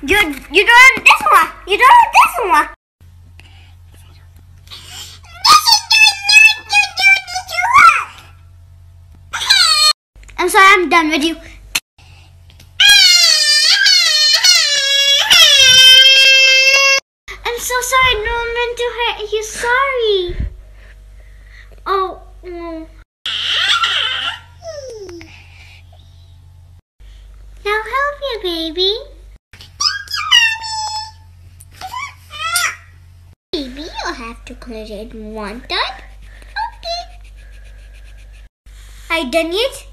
You don't this one. You don't this one. I'm sorry, I'm done with you. I'm so sorry, no one meant to hurt you. Sorry. Oh, no. Now help you, baby. Baby, you'll have to clear it one time. Okay. I done it?